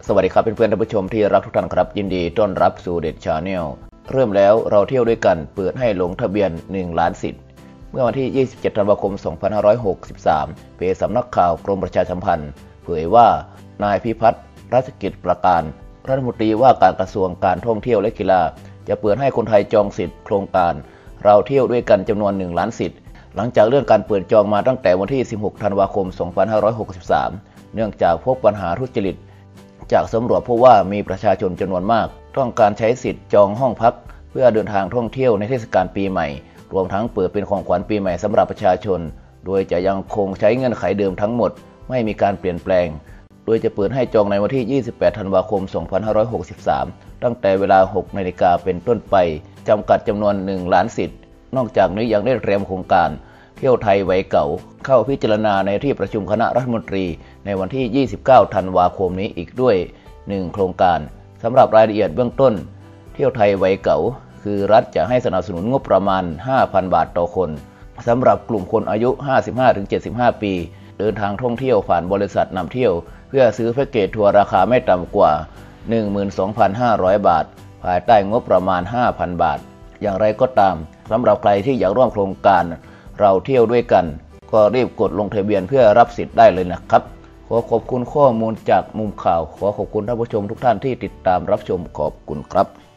สวัสดีครับเพื่อนๆท่านผู้ชมที่รักทุกท่านครับยินดีต้อนรับสู่เด็ดชาแนลเริ่มแล้วเราเที่ยวด้วยกันเปิดให้ลงทะเบียน1 ล้านสิทธิ์เมื่อวันที่ 27 ธันวาคม 2563 เพจสำนักข่าวกรมประชาสัมพันธ์เผยว่านายพิพัฒน์รัชกิจประการรัฐมนตรีว่าการกระทรวงการท่องเที่ยวและกีฬาจะเปิดให้คนไทยจองสิทธิ์โครงการเราเที่ยวด้วยกันจำนวน1 ล้านสิทธิ์หลังจากเลื่อนการเปิดจองมาตั้งแต่วันที่ 16 ธันวาคม 2563 เนื่องจากพบปัญหาทุจริตจากสำรวจพบว่ามีประชาชนจำนวนมากต้องการใช้สิทธิ์จองห้องพักเพื่อเดินทางท่องเที่ยวในเทศกาลปีใหม่รวมทั้งเปิดเป็นของขวัญปีใหม่สำหรับประชาชนโดยจะยังคงใช้เงื่อนไขเดิมทั้งหมดไม่มีการเปลี่ยนแปลงโดยจะเปิดให้จองในวันที่ 28 ธันวาคม 2563 ตั้งแต่เวลา 6 นาฬิกาเป็นต้นไปจำกัดจำนวน1 ล้านสิทธิ์นอกจากนี้ยังได้เตรียมโครงการเที่ยวไทยไว้เก่าเข้าพิจารณาในที่ประชุมคณะรัฐมนตรีในวันที่ 29 ธันวาคมนี้อีกด้วย1 โครงการสำหรับรายละเอียดเบื้องต้นเที่ยวไทยไว้เก่าคือรัฐจะให้สนับสนุนงบประมาณ 5,000 บาทต่อคนสำหรับกลุ่มคนอายุ 55-75 ปีเดินทางท่องเที่ยวผ่านบริษัทนำเที่ยวเพื่อซื้อแพ็กเกจทัวร์ราคาไม่ต่ำกว่า 12,500 บาทภายใต้งบประมาณ 5,000 บาทอย่างไรก็ตามสำหรับใครที่อยากร่วมโครงการเราเที่ยวด้วยกันก็รีบกดลงทะเบียนเพื่อรับสิทธิ์ได้เลยนะครับขอขอบคุณข้อมูลจากมุมข่าวขอขอบคุณท่านผู้ชมทุกท่านที่ติดตามรับชมขอบคุณครับ